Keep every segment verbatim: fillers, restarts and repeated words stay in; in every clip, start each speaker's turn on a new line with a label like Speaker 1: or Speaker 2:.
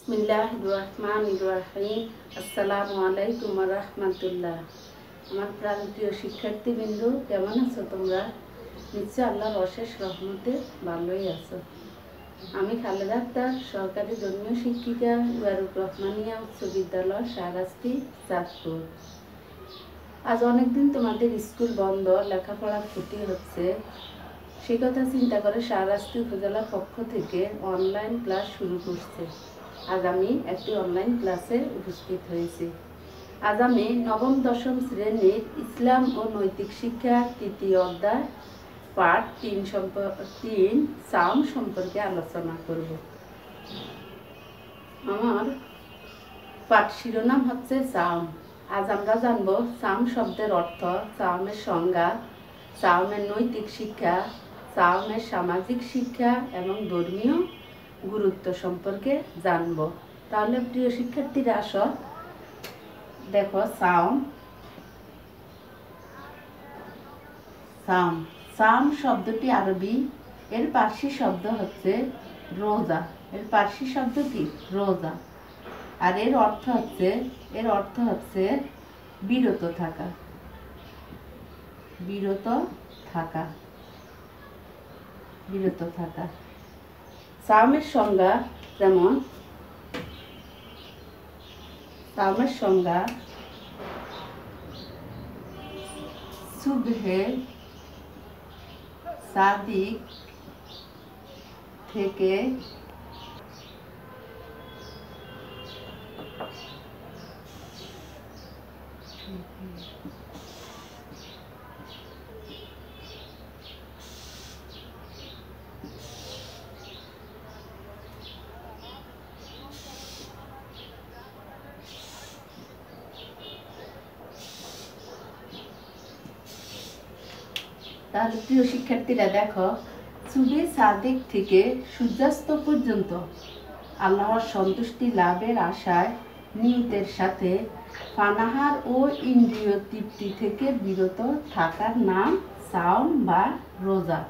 Speaker 1: বিসমিল্লাহির-রহমানির-রহিম। আসসালামু আলাইকুম ওয়া রাহমাতুল্লাহ। আমার প্রাণপ্রিয় শিক্ষার্থীবৃন্দ, কেমন আছো তোমরা? নিশ্চয় আল্লাহর অশেষ রহমতে ভালোই আছো। আমি খালেদা আক্তার, সরকারি ধর্মীয় শিক্ষিকা, ওয়ারুক রহমানিয়া উচ্চ বিদ্যালয়, শাহরাস্তি, চাঁদপুর। আজ অনেকদিন তোমাদের স্কুল বন্ধ, লেখাপড়া ক্ষতি হচ্ছে, সে কথা চিন্তা করে শাহরাস্তি উপজেলার পক্ষ থেকে অনলাইন ক্লাস শুরু করছে। আজ আমি একটি অনলাইন ক্লাসে উপস্থিত হয়েছি। আজ আমি নবম দশম শ্রেণীর ইসলাম ও নৈতিক শিক্ষা তৃতীয় অধ্যায় পাঠ তিন সম্পর্ক তিন সাওম সম্পর্কে আলোচনা করব। আমার পাঠ শিরোনাম হচ্ছে সাওম। আজ আমরা জানব সাওম শব্দের অর্থ, সাওমের সংজ্ঞা, সাওমের নৈতিক শিক্ষা, সাওমের সামাজিক শিক্ষা এবং ধর্মীয় গুরুত্ব সম্পর্কে জানব। তাহলে প্রিয় শিক্ষার্থীরা আসো, দেখো সাওম সাওম সাওম শব্দটি আরবি, এর পার্সি শব্দ হচ্ছে রোজা। এর পার্সি শব্দ কি? রোজা। আর এর অর্থ হচ্ছে এর অর্থ হচ্ছে বিরত থাকা, বিরত থাকা বিরত থাকা সাওমের সংজ্ঞা যেমন সাওমের সংজ্ঞা সুবহে সাদিক থেকে তাহলে প্রিয় শিক্ষার্থীরা দেখো, সুবে সাদিক থেকে সূর্যাস্ত পর্যন্ত আল্লাহর সন্তুষ্টি লাভের আশায় নিয়তের সাথে পানাহার ও ইন্দ্রিয় তৃপ্তি থেকে বিরত থাকার নাম সাওম বা রোজা।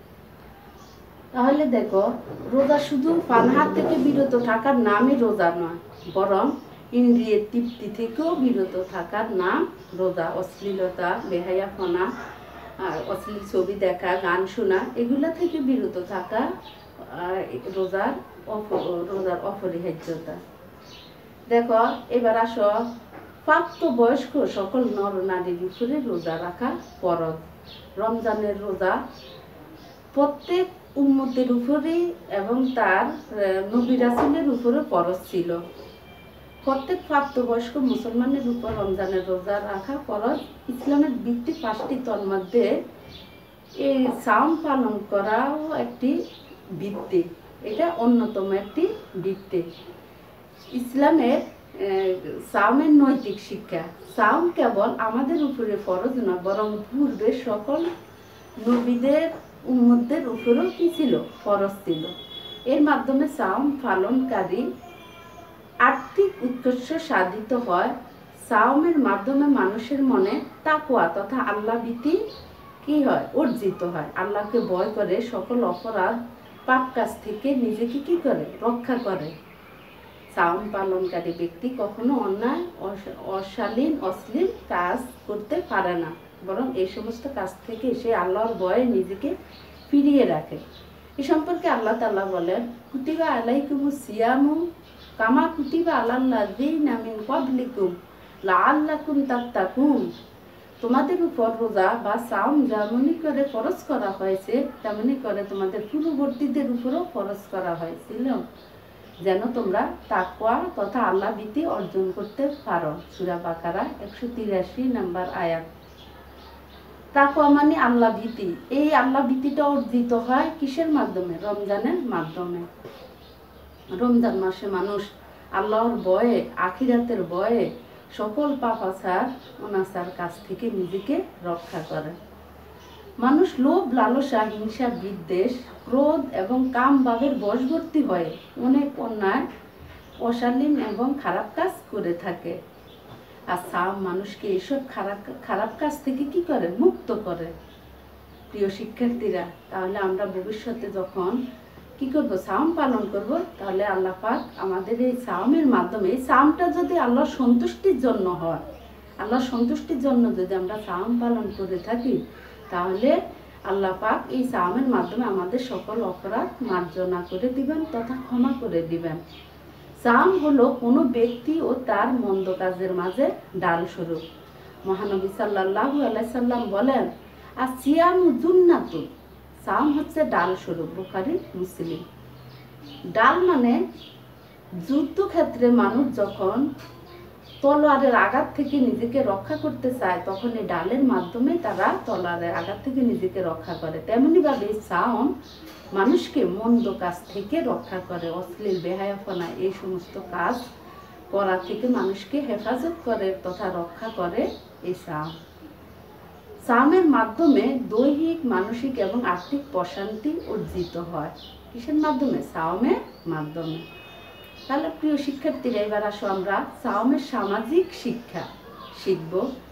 Speaker 1: তাহলে দেখো, রোজা শুধু পানাহার থেকে বিরত থাকার নামই রোজা নয়, বরং ইন্দ্রিয়ের তৃপ্তি থেকেও বিরত থাকার নাম রোজা। অশ্লীলতা, বেহায়াপনা, আর অশ্লীল ছবি দেখা, গান শোনা, এগুলা থেকে বিরত থাকা রোজার রোজার অপরিহার্যতা। দেখো, এবার আসো, প্রাপ্তবয়স্ক সকল নর নারীর উপরে রোজা রাখা ফরজ। রমজানের রোজা প্রত্যেক উম্মতের উপরে এবং তার নবী রাসূলের উপরে ফরজ ছিল। প্রত্যেক প্রাপ্তবয়স্ক মুসলমানের উপর রমজানের রোজা রাখা ফরজ। ইসলামের ভিত্তি পাঁচটি, তন্মধ্যে এই সাওম পালন করাও একটি ভিত্তি, এটা অন্যতম একটি ভিত্তি। ইসলামের সাওমের নৈতিক শিক্ষা। সাওম কেবল আমাদের উপরে ফরজ নয়, বরং পূর্বে সকল নবীদের উম্মতদের উপরেও কি ছিল? ফরজ ছিল। এর মাধ্যমে সাওম পালনকারী আর্থিক উৎকর্ষ সাধিত হয়। সাওমের মাধ্যমে মানুষের মনে তাকওয়া তথা আল্লাহ ভীতি কি হয়? অর্জিত হয়। আল্লাহকে ভয় করে সকল অপরাধ পাপ কাজ থেকে নিজেকে কি করে? রক্ষা করে। সাওম পালনকারী ব্যক্তি কখনো অন্যায়, অশালীন, অশ্লীল কাজ করতে পারে না, বরং এই সমস্ত কাজ থেকে সে আল্লাহর ভয়ে নিজেকে ফিরিয়ে রাখে। এ সম্পর্কে আল্লাহ তাআলা বলেন, কুতিবা আলাইকুমুস সিয়ামু কামা কুতিবা আলাল্লাযিনা মিন ক্বাবলিকুম লাআল্লাকুম তাত্তাকুন। তোমাদের উপর রোজা বা সাওম যেমনি করে ফরজ করা হয়েছে, তেমনি করে তোমাদের পূর্ববর্তীদের উপরও ফরজ করা হয়েছিল, যেন তোমরা তাকওয়া তথা আল্লাহ ভীতি অর্জন করতে পারো। সূরা বাকারা একশো তিরাশি নম্বর আয়াত। তাকওয়া মানে আল্লাহ ভীতি। এই আল্লাহ ভীতিটা অর্জিত হয় কিসের মাধ্যমে? রমজানের মাধ্যমে। রমজান মাসে মানুষ আল্লাহর ভয়ে, আখিরাতের ভয়ে সকল পাপাচার অনাচার কাজ থেকে নিজেকে রক্ষা করে। মানুষ লোভ, লালসা, হিংসা, বিদ্বেষ, ক্রোধ এবং কাম ভাবের বশবর্তী হয়ে অনেক অন্যায়, অশালীন এবং খারাপ কাজ করে থাকে। আর সাওম মানুষকে এইসব খারাপ খারাপ কাজ থেকে কি করে? মুক্ত করে। প্রিয় শিক্ষার্থীরা, তাহলে আমরা ভবিষ্যতে যখন কি করব, সাওম পালন করব, তাহলে আল্লাহ পাক আমাদের এই সাওমের মাধ্যমে, এই সাওমটা যদি আল্লাহর সন্তুষ্টির জন্য হয়, আল্লাহর সন্তুষ্টির জন্য যদি আমরা সাওম পালন করে থাকি, তাহলে আল্লাহ পাক এই সাওমের মাধ্যমে আমাদের সকল অপরাধ মার্জনা করে দিবেন তথা ক্ষমা করে দিবেন। সাওম হলো কোনো ব্যক্তি ও তার মন্দ কাজের মাঝে ডাল স্বরূপ। মহানবী সাল্লাল্লাহু আলাইহি সাল্লাম বলেন, আর সিয়ামু জুন্নাতুন, সাওম হচ্ছে ডাল স্বরূপ। বুখারী মুসলিম। ডাল মানে যুদ্ধক্ষেত্রে মানুষ যখন তলোয়ারের আঘাত থেকে নিজেকে রক্ষা করতে চায়, তখন এই ডালের মাধ্যমে তারা তলোয়ারের আঘাত থেকে নিজেকে রক্ষা করে। তেমনিভাবে সাওম মানুষকে মন্দ কাজ থেকে রক্ষা করে, অশ্লীল বেহায়াপনা এই সমস্ত কাজ করা থেকে মানুষকে হেফাজত করে তথা রক্ষা করে এই সাওম। সাওমের মাধ্যমে দৈহিক, মানসিক এবং আর্থিক প্রশান্তি অর্জিত হয়। কিসের মাধ্যমে? সাওমের মাধ্যমে। তাহলে প্রিয় শিক্ষার্থীরা, এবার আসো আমরা সাওমের সামাজিক শিক্ষা শিখব।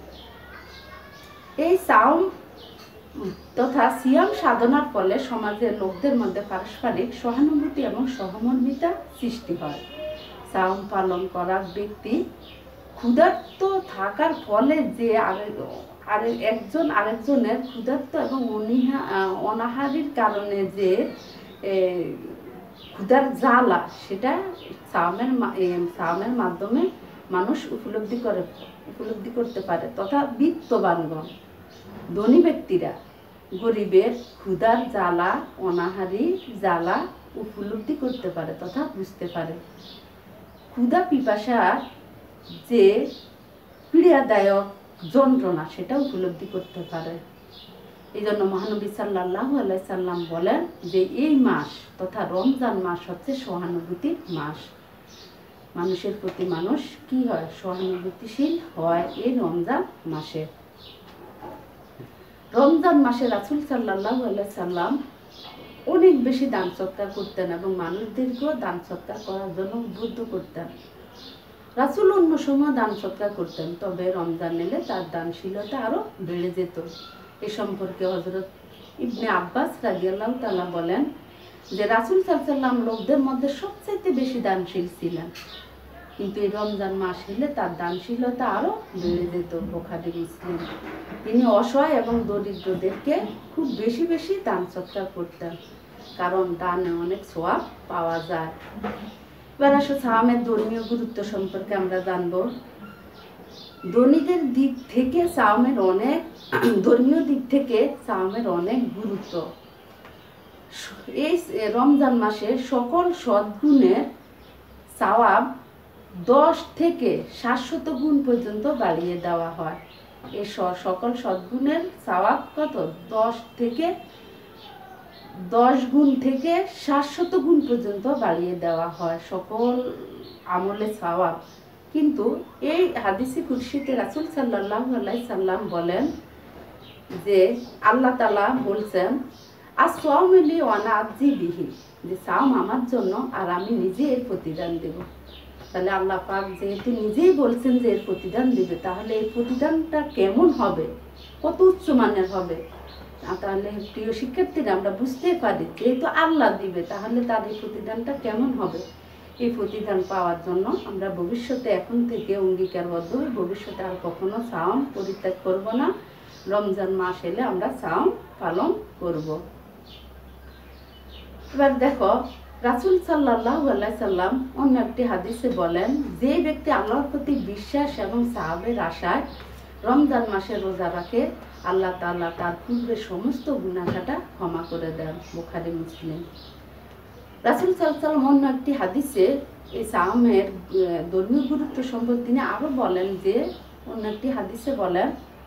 Speaker 1: এই সাওম তথা সিয়াম সাধনার ফলে সমাজের লোকদের মধ্যে পারস্পরিক সহানুভূতি এবং সহমর্মিতা সৃষ্টি হয়। সাওম পালন করার ব্যক্তি ক্ষুধার্ত থাকার ফলে যে আরে একজন আরেকজনের ক্ষুধার্ত এবং অনিহা অনাহারির কারণে যে ক্ষুধার জ্বালা, সেটা সাওমের সাওমের মাধ্যমে মানুষ উপলব্ধি করে উপলব্ধি করতে পারে তথা বিত্তবানগণ, ধনী ব্যক্তিরা গরিবের ক্ষুধার জ্বালা, অনাহারি জ্বালা উপলব্ধি করতে পারে তথা বুঝতে পারে। ক্ষুধা পিপাসার যে পীড়াদায়ক যন্ত্রণা, সেটা উপলব্ধি করতে পারে। এই জন্য মহানবী সাল্লাল্লাহু আলাইহি সাল্লাম বলেন যে এই মাস তথা রমজান মাস হচ্ছে সহানুভূতির মাস। মানুষের প্রতি মানুষ কি হয়? সহানুভূতিশীল হয় এই রমজান মাসে। রমজান মাসে রাসূল সাল্লাল্লাহু আলাইহি সাল্লাম অনেক বেশি দান সৎকার করতেন এবং মানুষদেরকেও দান সৎকার করার জন্য উদ্বুদ্ধ করতেন। রাসূল অন্য সময় দান সৎকার করতেন, তবে রমজান এলে তার দানশীলতা আরো বেড়ে যেত। এ সম্পর্কে হযরত ইবনে আব্বাস রাদিয়াল্লাহু তাআলা বলেন যে রাসূল সাল্লাল্লাহু আলাইহি সাল্লাম লোকদের মধ্যে সবচেয়ে বেশি দানশীল ছিলেন, কিন্তু এই রমজান মাস এলে তার দানশীলতা আরো বেড়ে যেত। বুখারী মুসলিম। তিনি অসহায় এবং দরিদ্রদেরকে খুব বেশি বেশি দান সৎকার করতেন, কারণ দানে অনেক সওয়াব পাওয়া যায়। এবার আসো সাওমের ধর্মীয় গুরুত্ব সম্পর্কে আমরা জানবো। ধনীদের দিক থেকে সাওমের অনেক ধর্মীয় দিক থেকে সাওমের অনেক গুরুত্ব। এই রমজান মাসে সকল সদ্গুণের সওয়াব দশ থেকে সাতশত গুণ পর্যন্ত বাড়িয়ে দেওয়া হয়। এই সকল সদ্গুণের সওয়াব কত? দশ থেকে দশ গুণ থেকে সাতশত গুণ পর্যন্ত বাড়িয়ে দেওয়া হয় সকল আমলে সওয়াব। কিন্তু এই হাদিসে কুদসিতে রাসূল সাল্লাল্লাহু আলাইহি সাল্লাম বলেন যে আল্লাহ তাআলা বলছেন, আসওয়ামু লি ওয়া আনা আজজি বিহি, যে সাওম আমার জন্য আর আমি নিজে এর প্রতিদান দেব। তাহলে আল্লাহ পাক যেহেতু নিজেই বলছেন যে এর প্রতিদান দেবে, তাহলে এই প্রতিদানটা কেমন হবে, কত উচ্চমানের হবে। তাহলে প্রিয় শিক্ষার্থীরা, আমরা বুঝতে পারি যেহেতু আল্লাহ দিবে, তাহলে তার এই প্রতিদানটা কেমন হবে। এই প্রতিদান পাওয়ার জন্য আমরা ভবিষ্যতে এখন থেকে অঙ্গীকারবদ্ধ হই, ভবিষ্যতে আর কখনো সাওম পরিত্যাগ করব না। রমজান মাস এলে আমরা সাওম পালন করব। এবার দেখো, রাসূল সাল্লাল্লাহু আলাইহি সাল্লাম অন্য একটি হাদিসে বলেন, যে ব্যক্তি আল্লাহর প্রতি বিশ্বাস এবং সাহাবের আশায় রমজান মাসে রোজা রাখে, আল্লাহ তাআলা তার পূর্বের সমস্ত গুনাহটা ক্ষমা করে দেন। বুখারী মুসলিম। রাসূল সাল্লাল্লাহু আলাইহি সাল্লাম অন্য একটি হাদিসে এই সাওমের ধর্মীয় গুরুত্ব সম্পর্কে তিনি আরো বলেন যে, অন্য একটি হাদিসে বলেন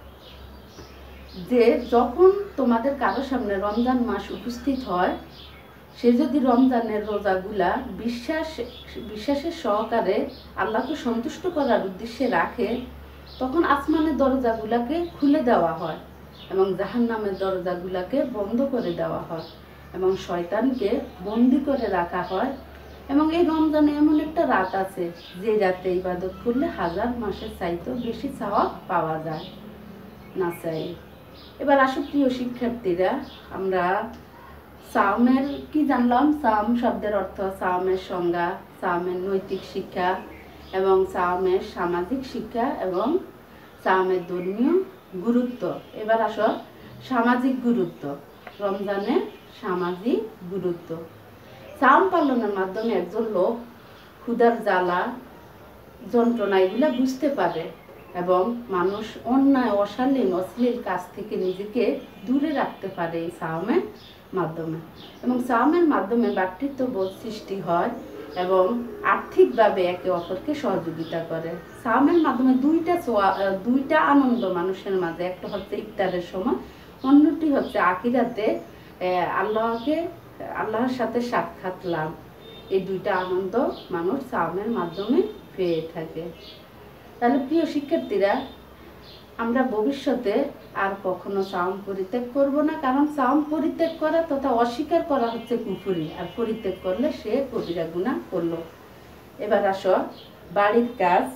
Speaker 1: যে যখন তোমাদের কারো সামনে রমজান মাস উপস্থিত হয়, সে যদি রমজানের রোজাগুলা বিশ্বাস বিশ্বাসের সহকারে আল্লাহকে সন্তুষ্ট করার উদ্দেশ্যে রাখে, তখন আসমানের দরজাগুলাকে খুলে দেওয়া হয় এবং জাহান্নামের দরজাগুলাকে বন্ধ করে দেওয়া হয় এবং শয়তানকে বন্দি করে রাখা হয়। এবং এই রমজানে এমন একটা রাত আছে যে রাতে ইবাদত করলে হাজার মাসের চাইতেও বেশি সওয়াব পাওয়া যায় না চাই। এবার আসো প্রিয় শিক্ষার্থীরা, আমরা সাওমের কি জানলাম, সাওম শব্দের অর্থ, সাওমের সংজ্ঞা, সাওমের নৈতিক শিক্ষা এবং সাওমের সামাজিক শিক্ষা এবং সাওমের ধর্মীয় গুরুত্ব। এবার আসো সামাজিক গুরুত্ব, রমজানের সামাজিক গুরুত্ব। সাওম পালনের মাধ্যমে একজন লোক ক্ষুধার জ্বালা যন্ত্রণা এগুলা বুঝতে পারে এবং মানুষ অন্যায় অশালীন অশ্লীল কাজ থেকে নিজেকে দূরে রাখতে পারে এই সাওমের মাধ্যমে। এবং সাওমের মাধ্যমে ভ্রাতৃত্ববোধ সৃষ্টি হয় এবং আর্থিকভাবে একে অপরকে সহযোগিতা করে। সাওমের মাধ্যমে দুইটা দুইটা আনন্দ মানুষের মাঝে, একটা হচ্ছে ইফতারের সময়, অন্যটি হচ্ছে আখিরাতে আল্লাহকে আল্লাহর সাথে সাক্ষাৎ লাভ। এই দুইটা আনন্দ মানুষ সাওমের মাধ্যমে পেয়ে থাকে। তাহলে প্রিয় শিক্ষার্থীরা, আমরা ভবিষ্যতে আর কখনো সাওম পরিত্যাগ করব না, কারণ সাওম পরিত্যাগ করা তথা অস্বীকার করা হচ্ছে কুফরি, আর পরিত্যাগ করলে সে কবিরা গুনাহ করলো। এবার আসো বাড়ির কাজ,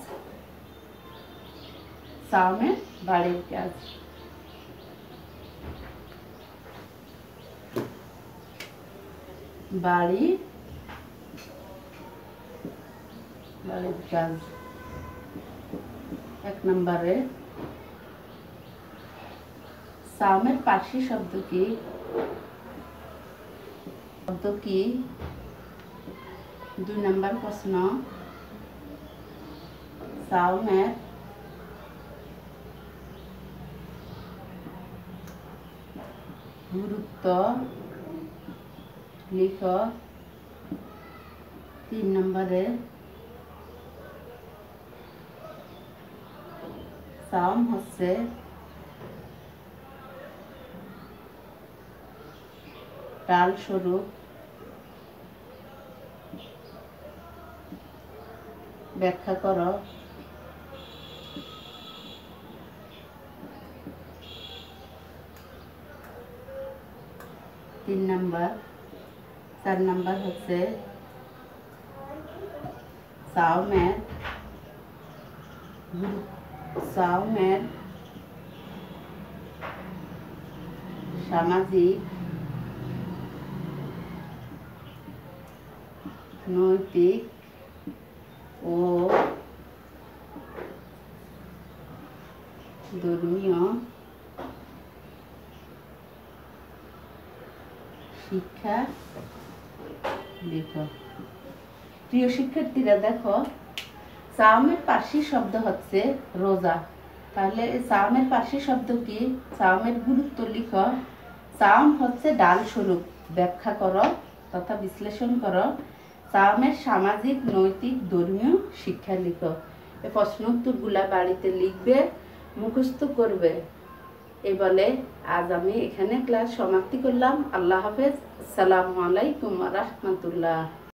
Speaker 1: সাওমের বাড়ির কাজ। বাড়ি বাড়ির কাজ এক নম্বরে সাওমের পার্সি শব্দ কি? শব্দ কি? দুই নম্বর প্রশ্ন, সাওমের গুরুত্ব লিখ। তিন নম্বরে সাওম হচ্ছে ডাল স্বরূপ, ব্যাখ্যা করো। তিন নাম্বার। চার নাম্বার হচ্ছে সাওমের সাওমের সামাজিক নৈতিক ও ধর্মীয় শিক্ষা লেখো। প্রিয় শিক্ষার্থীরা দেখো, সাওমের পার্সি শব্দ হচ্ছে রোজা। তাহলে সাওমের পার্সি শব্দ কি? সাওমের গুরুত্ব লিখো। সাওম হচ্ছে ডাল স্বরূপ, ব্যাখ্যা করো তথা বিশ্লেষণ করো। সাওমের সামাজিক নৈতিক ধর্মীয় শিক্ষা লিখো। এই প্রশ্ন উত্তরগুলা বাড়িতে লিখবে, মুখস্থ করবে। এই বলে আজ আমি এখানে ক্লাস সমাপ্তি করলাম। আল্লাহ হাফেজ। আসসালামু আলাইকুম ওয়া রাহমাতুল্লাহ।